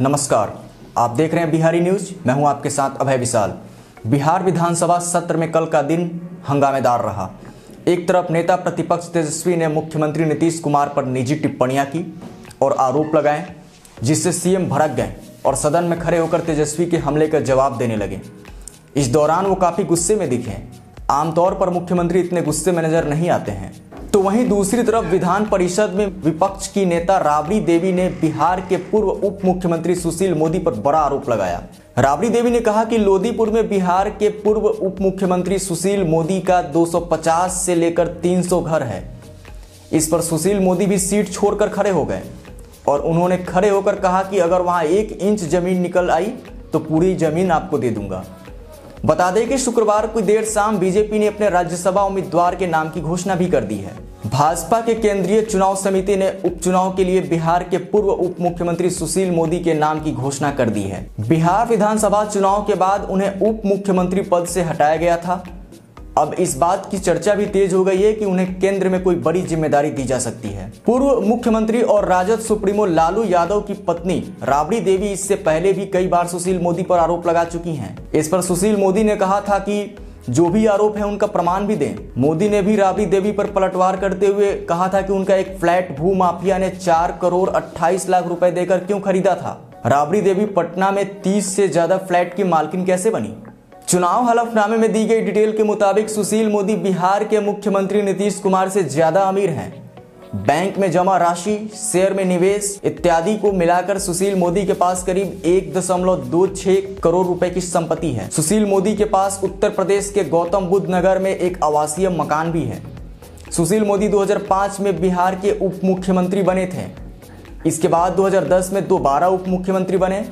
नमस्कार, आप देख रहे हैं बिहारी न्यूज। मैं हूं आपके साथ अभय विशाल। बिहार विधानसभा सत्र में कल का दिन हंगामेदार रहा। एक तरफ नेता प्रतिपक्ष तेजस्वी ने मुख्यमंत्री नीतीश कुमार पर निजी टिप्पणियां की और आरोप लगाए, जिससे सीएम भड़क गए और सदन में खड़े होकर तेजस्वी के हमले का जवाब देने लगे। इस दौरान वो काफी गुस्से में दिखे। आमतौर पर मुख्यमंत्री इतने गुस्से में नजर नहीं आते हैं। तो वहीं दूसरी तरफ विधान परिषद में विपक्ष की नेता राबड़ी देवी ने बिहार के पूर्व उप मुख्यमंत्री सुशील मोदी पर बड़ा आरोप लगाया। राबड़ी देवी ने कहा कि लोदीपुर में बिहार के पूर्व उप मुख्यमंत्री सुशील मोदी का 250 से लेकर 300 घर है। इस पर सुशील मोदी भी सीट छोड़कर खड़े हो गए और उन्होंने खड़े होकर कहा कि अगर वहां 1 इंच जमीन निकल आई तो पूरी जमीन आपको दे दूंगा। बता दें कि शुक्रवार को देर शाम बीजेपी ने अपने राज्यसभा उम्मीदवार के नाम की घोषणा भी कर दी है। भाजपा के केंद्रीय चुनाव समिति ने उपचुनाव के लिए बिहार के पूर्व उप मुख्यमंत्री सुशील मोदी के नाम की घोषणा कर दी है। बिहार विधानसभा चुनाव के बाद उन्हें उप मुख्यमंत्री पद से हटाया गया था। अब इस बात की चर्चा भी तेज हो गई है कि उन्हें केंद्र में कोई बड़ी जिम्मेदारी दी जा सकती है। पूर्व मुख्यमंत्री और राजद सुप्रीमो लालू यादव की पत्नी राबड़ी देवी इससे पहले भी कई बार सुशील मोदी पर आरोप लगा चुकी हैं। इस पर सुशील मोदी ने कहा था कि जो भी आरोप है उनका प्रमाण भी दें। मोदी ने भी राबड़ी देवी पर पलटवार करते हुए कहा था कि उनका एक फ्लैट भू माफिया ने 4 करोड़ 28 लाख रुपए देकर क्यों खरीदा था। राबड़ी देवी पटना में 30 से ज्यादा फ्लैट की मालकिन कैसे बनी। चुनाव हलफनामे में दी गई डिटेल के मुताबिक सुशील मोदी बिहार के मुख्यमंत्री नीतीश कुमार से ज्यादा अमीर हैं। बैंक में जमा राशि, शेयर में निवेश इत्यादि को मिलाकर सुशील मोदी के पास करीब 1.26 करोड़ रुपए की संपत्ति है। सुशील मोदी के पास उत्तर प्रदेश के गौतम बुद्ध नगर में एक आवासीय मकान भी है। सुशील मोदी 2005 में बिहार के उप मुख्यमंत्री बने थे। इसके बाद 2010 में दोबारा उप मुख्यमंत्री बने।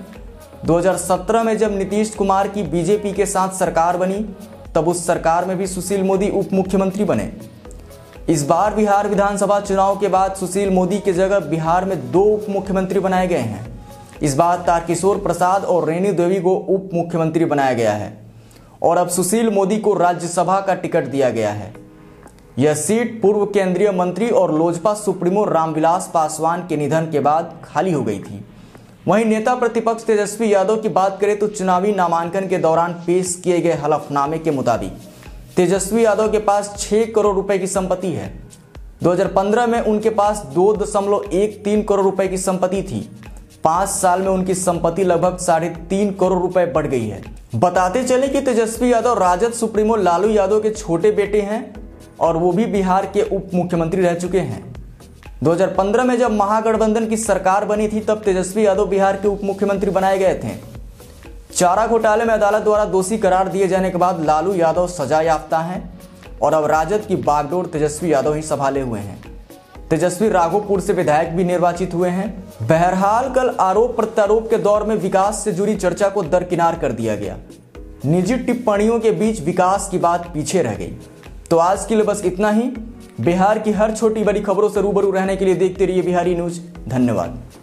2017 में जब नीतीश कुमार की बीजेपी के साथ सरकार बनी, तब उस सरकार में भी सुशील मोदी उप मुख्यमंत्री बने। इस बार बिहार विधानसभा चुनाव के बाद सुशील मोदी की जगह बिहार में 2 उप मुख्यमंत्री बनाए गए हैं। इस बार तारकिशोर प्रसाद और रेणु देवी को उप मुख्यमंत्री बनाया गया है और अब सुशील मोदी को राज्यसभा का टिकट दिया गया है। यह सीट पूर्व केंद्रीय मंत्री और लोजपा सुप्रीमो रामविलास पासवान के निधन के बाद खाली हो गई थी। वहीं नेता प्रतिपक्ष तेजस्वी यादव की बात करें तो चुनावी नामांकन के दौरान पेश किए गए हलफनामे के मुताबिक तेजस्वी यादव के पास 6 करोड़ रुपए की संपत्ति है। 2015 में उनके पास 2.13 करोड़ रुपए की संपत्ति थी। 5 साल में उनकी संपत्ति लगभग 3.5 करोड़ रुपए बढ़ गई है। बताते चले कि तेजस्वी यादव राजद सुप्रीमो लालू यादव के छोटे बेटे हैं और वो भी बिहार के उप मुख्यमंत्री रह चुके हैं। 2015 में जब महागठबंधन की सरकार बनी थी, तब तेजस्वी यादव बिहार के उप मुख्यमंत्री बनाए गए थे। चारा घोटाले में अदालत द्वारा दोषी करार दिए जाने के बाद लालू यादव सजा याफ्ता हैं और अब राजद की बागडोर तेजस्वी यादव ही संभाले हुए हैं। तेजस्वी राघोपुर से विधायक भी निर्वाचित हुए हैं। बहरहाल कल आरोप प्रत्यारोप के दौर में विकास से जुड़ी चर्चा को दरकिनार कर दिया गया। निजी टिप्पणियों के बीच विकास की बात पीछे रह गई। तो आज के लिए बस इतना ही। बिहार की हर छोटी बड़ी खबरों से रूबरू रहने के लिए देखते रहिए बिहारी न्यूज। धन्यवाद।